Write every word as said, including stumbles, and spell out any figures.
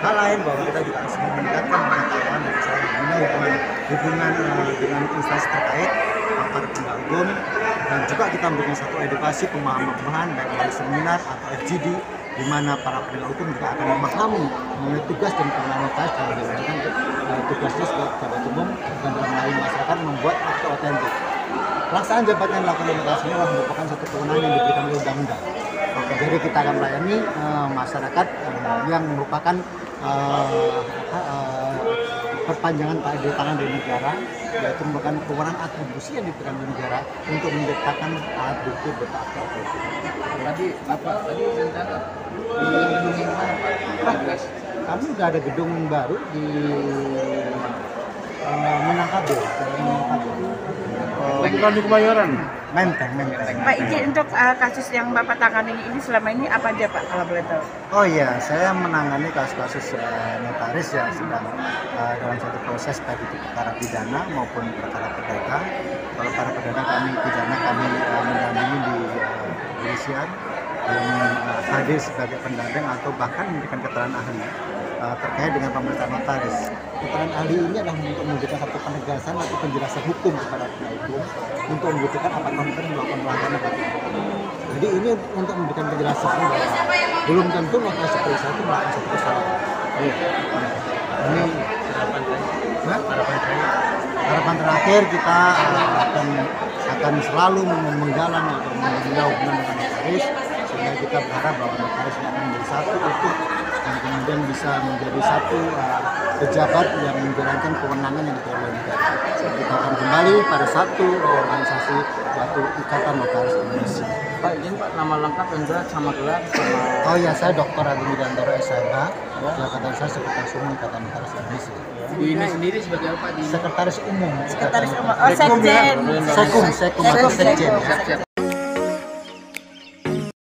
hal lain bahwa kita juga harus meningkatkan pengetahuan dan kesalahan hubungan hubungan uh, dengan instansi terkait, uh, para penegak hukum, dan juga kita memberikan satu edukasi pemahaman-pemahaman baik melalui seminar atau F G D, di mana para penegak hukum juga akan memahami mengenai tugas dan kewenangan notaris dalam menjalankan uh, tugasnya sebagai pejabat umum dan dalam melayani masyarakat membuat akte otentik. Pelaksanaan jabatan yang dilakukan oleh notaris ini merupakan satu kewenangan yang diberikan oleh undang-undang. Oke, jadi kita akan melayani uh, masyarakat uh, yang merupakan uh, uh, perpanjangan dari tangan dari negara, yaitu merupakan kewenangan atribusi yang diberikan oleh negara untuk menciptakan alat bukti berupa akte otentik. Tadi apa? Tadi rencana di gedung yang mana Pak? Jelas. Kami sudah ada gedung baru di uh, Minangkabau, Jalan Minangkabau. Uh, Bukan di Kemayoran. Menteng, Menteng. Pak, izin untuk uh, kasus yang Bapak tangani ini selama ini apa aja Pak, kalau boleh tahu? Oh iya, saya menangani kasus-kasus uh, notaris yang sedang uh, dalam satu proses baik itu perkara pidana maupun perkara perdata. Kalau perkara perdata kami pidana kami uh, mendampingi di uh, kepolisian yang uh, hadir sebagai pendamping atau bahkan memberikan keterangan ahli uh, terkait dengan pemeriksaan notaris. Keterangan ahli ini adalah untuk memberikan satu penegasan atau penjelasan hukum kepada penegak hukum untuk membuktikan apakah mereka melakukan pelanggaran atau tidak. Jadi ini untuk memberikan penjelasan bahwa belum tentu notaris seperti itu melakukan satu kesalahan. Iya. Ini harapan terakhir. Harapan terakhir. Harapan terakhir kita uh, akan akan selalu menggalang atau menjaga hubungan dengan notaris, sehingga kita berharap bahwa notaris akan menjadi satu utuh dan kemudian bisa menjadi satu uh, pejabat yang menjalankan kewenangan yang diberikan oleh negara. Kita akan kembali pada satu organisasi yaitu Ikatan Notaris Indonesia. Pak, izin Pak, nama lengkap dan gelar sama gelar sama. Oh ya, saya Doktor Agung Widantoro S H M H. Jabatan saya Sekretaris Umum Ikatan Notaris Indonesia. Di ini sendiri sebagai apa? Di Sekretaris Umum. Sekretaris Umum, oh Sekjen. Sekum, Sekum atau Sekjen.